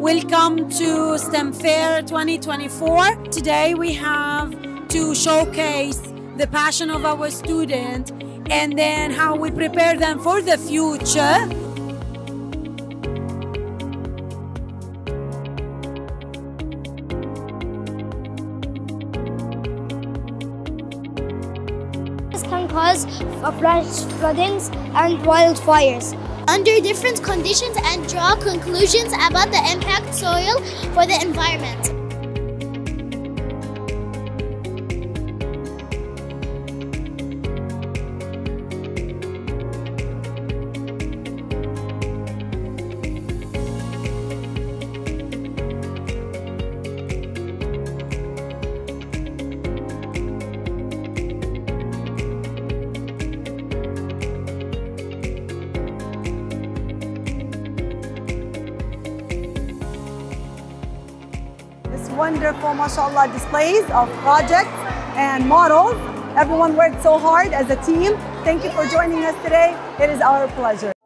Welcome to STEM Fair 2024. Today we have to showcase the passion of our students and then how we prepare them for the future. This can cause flash floodings and wildfires. Under different conditions and draw conclusions about the impact soil for the environment. Wonderful, mashallah, displays of projects and models. Everyone worked so hard as a team. Thank you for joining us today. It is our pleasure.